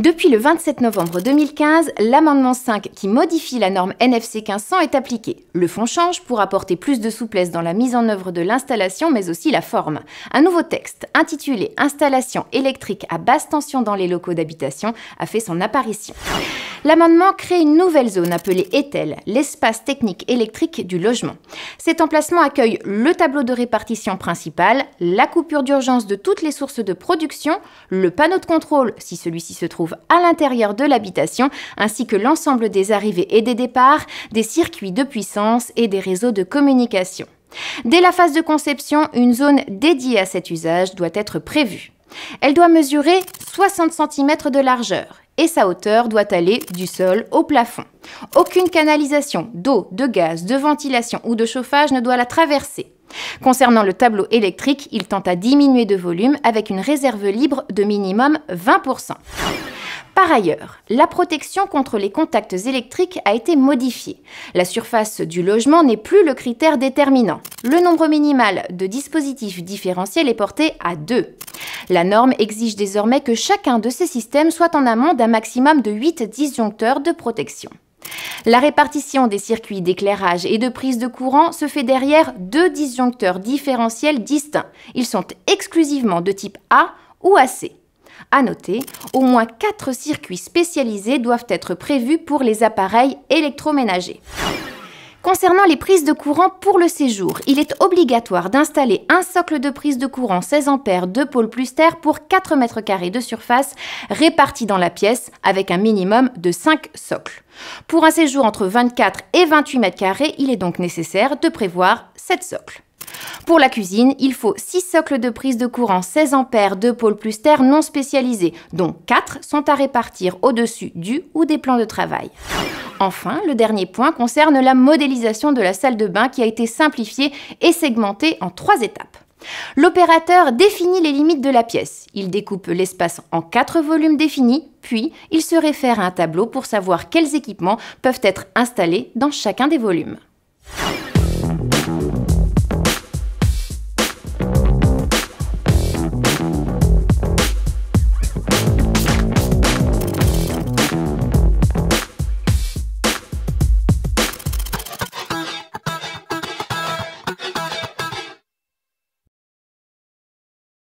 Depuis le 27 novembre 2015, l'amendement 5 qui modifie la norme NFC 1500 est appliqué. Le fond change pour apporter plus de souplesse dans la mise en œuvre de l'installation, mais aussi la forme. Un nouveau texte, intitulé « Installation électrique à basse tension dans les locaux d'habitation » a fait son apparition. L'amendement crée une nouvelle zone appelée ETEL, l'espace technique électrique du logement. Cet emplacement accueille le tableau de répartition principal, la coupure d'urgence de toutes les sources de production, le panneau de contrôle si celui-ci se trouve à l'intérieur de l'habitation, ainsi que l'ensemble des arrivées et des départs, des circuits de puissance et des réseaux de communication. Dès la phase de conception, une zone dédiée à cet usage doit être prévue. Elle doit mesurer 60 cm de largeur et sa hauteur doit aller du sol au plafond. Aucune canalisation d'eau, de gaz, de ventilation ou de chauffage ne doit la traverser. Concernant le tableau électrique, il tend à diminuer de volume avec une réserve libre de minimum 20%. Par ailleurs, la protection contre les contacts électriques a été modifiée. La surface du logement n'est plus le critère déterminant. Le nombre minimal de dispositifs différentiels est porté à 2. La norme exige désormais que chacun de ces systèmes soit en amont d'un maximum de 8 disjoncteurs de protection. La répartition des circuits d'éclairage et de prise de courant se fait derrière 2 disjoncteurs différentiels distincts. Ils sont exclusivement de type A ou AC. À noter, au moins 4 circuits spécialisés doivent être prévus pour les appareils électroménagers. Concernant les prises de courant pour le séjour, il est obligatoire d'installer un socle de prise de courant 16 A 2 pôles plus terre pour 4 m² de surface répartis dans la pièce avec un minimum de 5 socles. Pour un séjour entre 24 et 28 m², il est donc nécessaire de prévoir 7 socles. Pour la cuisine, il faut 6 socles de prise de courant 16 A 2 pôles plus terre non spécialisés, dont 4 sont à répartir au-dessus du ou des plans de travail. Enfin, le dernier point concerne la modélisation de la salle de bain qui a été simplifiée et segmentée en 3 étapes. L'opérateur définit les limites de la pièce. Il découpe l'espace en 4 volumes définis, puis il se réfère à un tableau pour savoir quels équipements peuvent être installés dans chacun des volumes.